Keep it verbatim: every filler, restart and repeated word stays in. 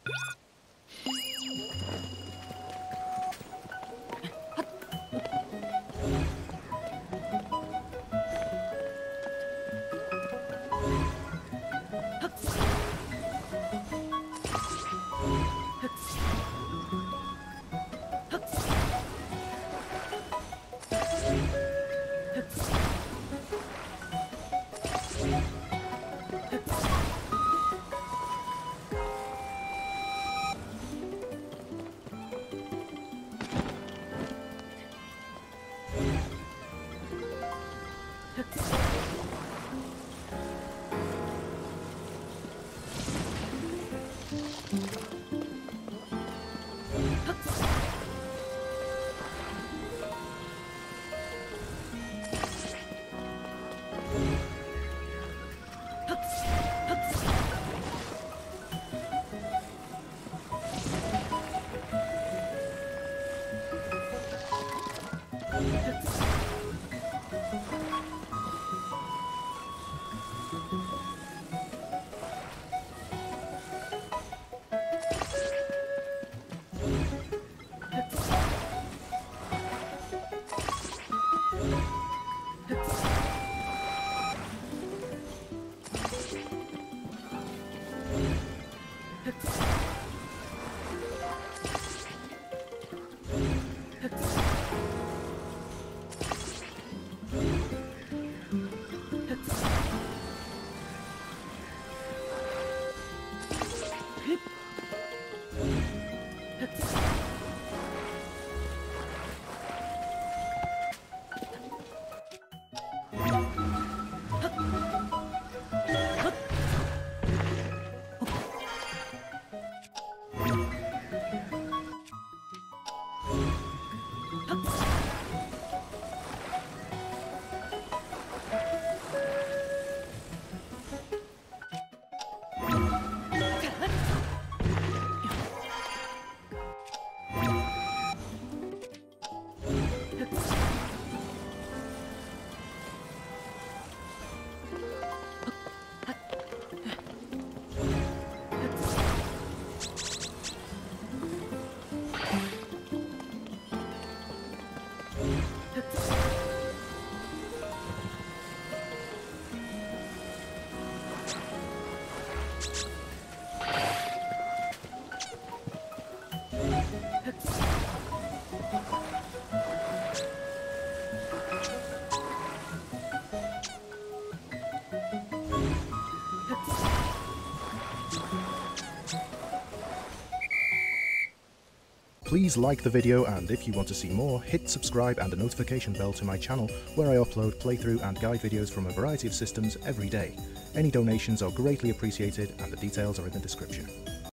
Please like the video, and if you want to see more, hit subscribe and a notification bell to my channel where I upload playthrough and guide videos from a variety of systems every day. Any donations are greatly appreciated and the details are in the description.